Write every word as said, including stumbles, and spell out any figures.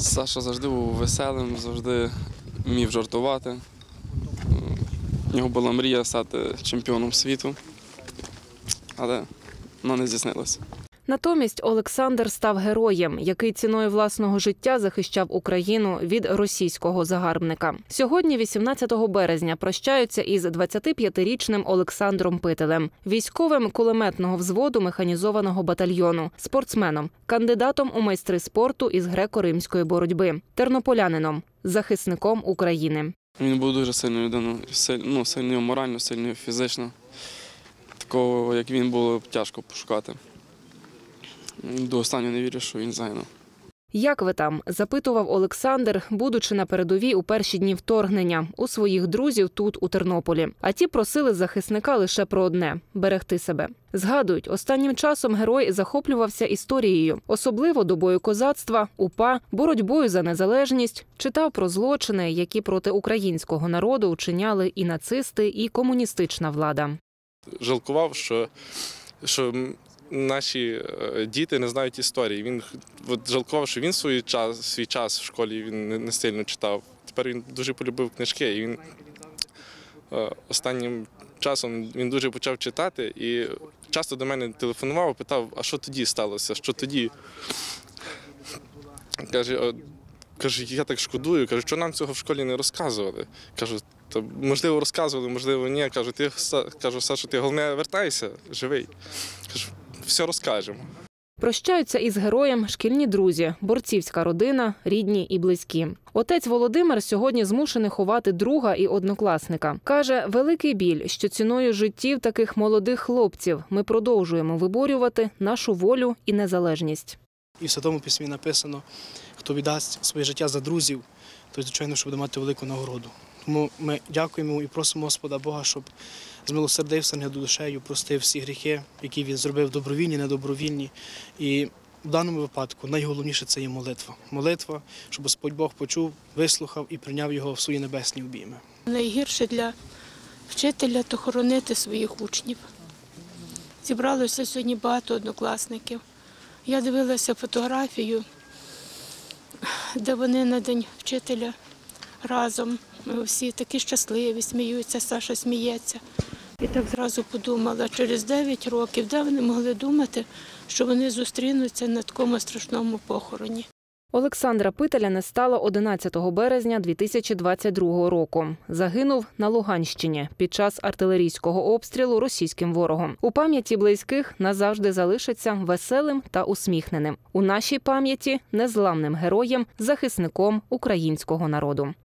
Саша завжди був веселим, завжди вмів жартувати. У нього була мрія стати чемпіоном світу, але вона не здійснилася. Натомість Олександр став героєм, який ціною власного життя захищав Україну від російського загарбника. Сьогодні, вісімнадцятого березня, прощаються із двадцятип'ятирічним Олександром Пителем, військовим кулеметного взводу механізованого батальйону, спортсменом, кандидатом у майстри спорту із греко-римської боротьби, тернополянином, захисником України. Він був дуже сильною людиною, ну, сильною морально, сильною фізично. Такого, як він, було тяжко пошукати. До останнього не вірю, що він загинув. «Як ви там?» – запитував Олександр, будучи на передовій у перші дні вторгнення, у своїх друзів тут, у Тернополі. А ті просили захисника лише про одне – берегти себе. Згадують, останнім часом герой захоплювався історією, особливо добою козацтва, УПА, боротьбою за незалежність, читав про злочини, які проти українського народу вчиняли і нацисти, і комуністична влада. Жалкував, що, що наші діти не знають історії. Він от, жалкував, що він свій час, свій час в школі він не, не сильно читав. Тепер він дуже полюбив книжки. І він останнім часом він дуже почав читати і часто до мене телефонував, питав, а що тоді сталося, що тоді? Каже, каже, я так шкодую, каже, що нам цього в школі не розказували. Кажу, то, можливо, розказували, можливо, ні. Кажу, ти, кажу, Саша, ти головне вертайся, живий. Кажу, все розкажемо. Прощаються із героєм шкільні друзі, борцівська родина, рідні і близькі. Отець Володимир сьогодні змушений ховати друга і однокласника. Каже, великий біль, що ціною життів таких молодих хлопців ми продовжуємо виборювати нашу волю і незалежність. І в Святому Письмі написано, хто віддасть своє життя за друзів, той, звичайно, що буде мати велику нагороду. Тому ми дякуємо і просимо Господа Бога, щоб змилосердився над душею, простив всі гріхи, які він зробив добровільні, недобровільні. І в даному випадку найголовніше – це є молитва. Молитва, щоб Господь Бог почув, вислухав і прийняв його в свої небесні обійми. Найгірше для вчителя – то хоронити своїх учнів. Зібралося сьогодні багато однокласників. Я дивилася фотографію, де вони на День вчителя разом. Всі такі щасливі, сміються, Саша сміється. І так зразу подумала, через дев'ять років, де вони могли думати, що вони зустрінуться на такому страшному похороні. Олександра Пителя не стало одинадцятого березня дві тисячі двадцять другого року. Загинув на Луганщині під час артилерійського обстрілу російським ворогом. У пам'яті близьких назавжди залишиться веселим та усміхненим. У нашій пам'яті – незламним героєм, захисником українського народу.